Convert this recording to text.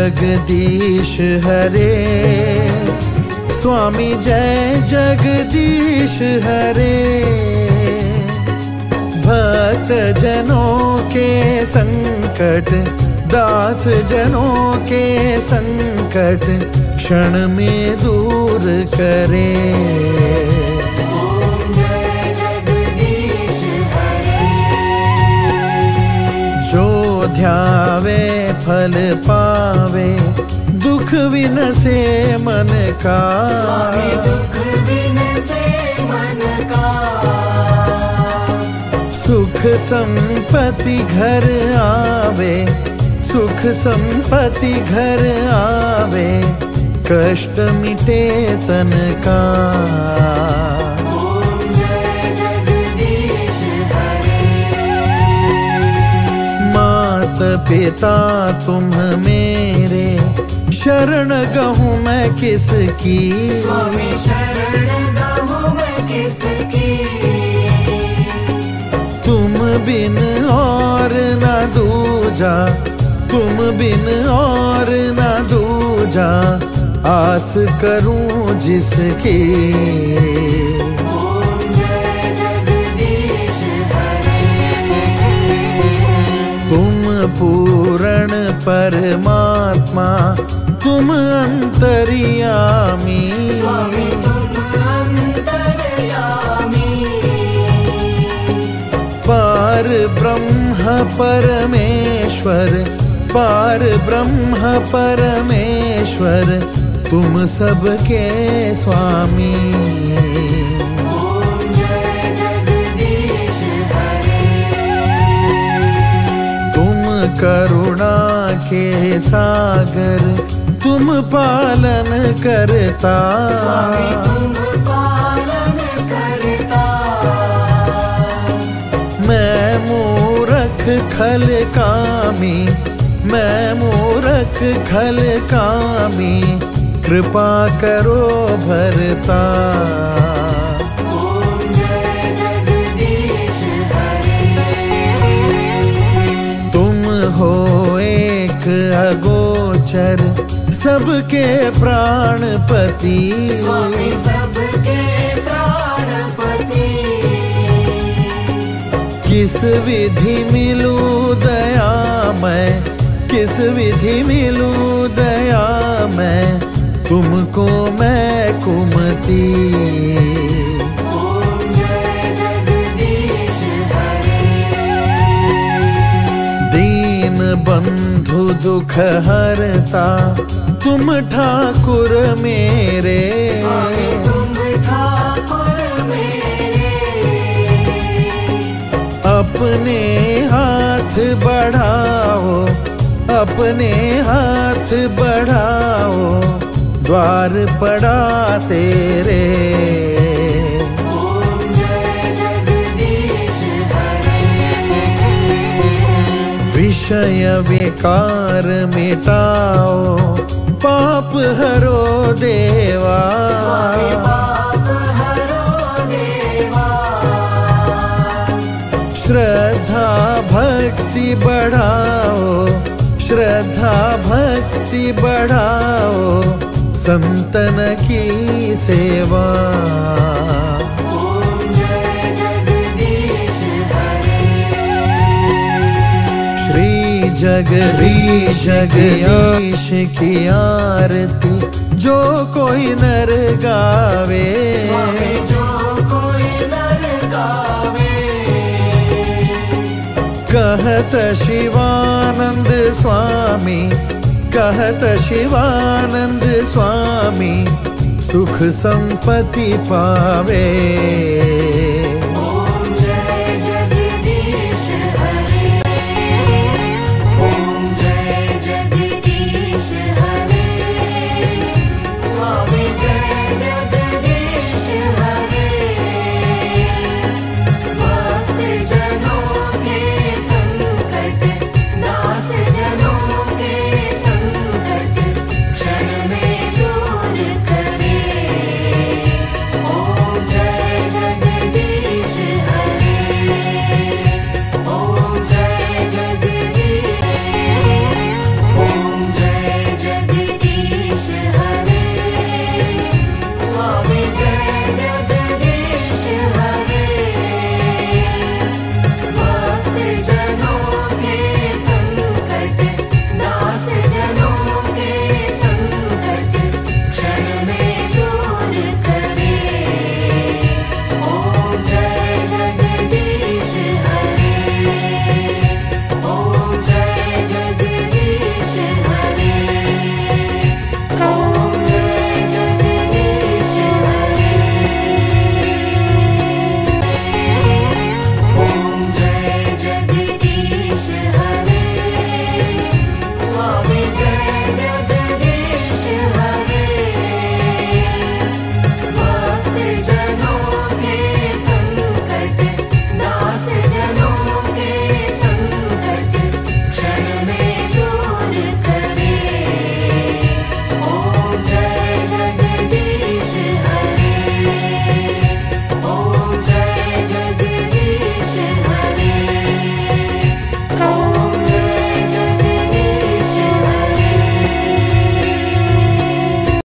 जगदीश हरे, स्वामी जय जगदीश हरे। भक्त जनों के संकट, दास जनों के संकट क्षण में दूर करे। ओम जय जगदीश हरे। जो ध्यावे फल पावे, दुख विनसे मन का। स्वामी दुख विनसे मन का। सुख संपत्ति घर आवे, सुख संपत्ति घर आवे, कष्ट मिटे तन का। ओम जय जगदीश हरे। मात पिता तुम मेरे, शरण गहूँ मैं किसकी। स्वामी शरण गहूँ मैं किसकी। तुम बिन और न दूजा, तुम बिन और न दूजा, आस करूं जिसकी। ओम जय जगदीश हरे। तुम पूर्ण परमात्मा, तुम अंतर्यामी। स्वामी तुम अंतर्यामी। पार ब्रह्म परमेश्वर, पार ब्रह्म परमेश्वर, तुम सबके स्वामी। ओम जय जगदीश हरे। तुम करुणा के सागर, तुम पालन करता। स्वामी तुम पालन करता। मैं मूरख खल कामी, मैं मूरख खल कामी, कृपा करो भरता। ओम जय जगदीश हरे। तुम हो एक अगोचर, सबके प्राणपति। स्वामी सबके प्राणपति। किस विधि मिलूं दया मैं, किस विधि मिलूं दया मैं, तुमको मैं कुमति। ओम जय जगदीश हरे। दीन बंधु दुख हरता, तुम ठाकुर मेरे। स्वामी तुम ठाकुर मेरे। अपने हाथ बढ़ाओ, अपने हाथ बढ़ाओ, द्वार पड़ा तेरे। ओम जय जगदीश हरे। विषय विकार मिटाओ, पाप हरो देवा। स्वामी पाप हरो देवा। श्रद्धा भक्ति बढ़ाओ, श्रद्धा भक्ति बढ़ाओ, संतन की सेवा। ओम जय जगदीश हरे। श्री जगदीश जगदीश की आरती जो कोई नर गावे। स्वामी जो कोई नर गावे। कहत शिवानंद स्वामी, कहत शिवानंद स्वामी, सुख संपत्ति पावे।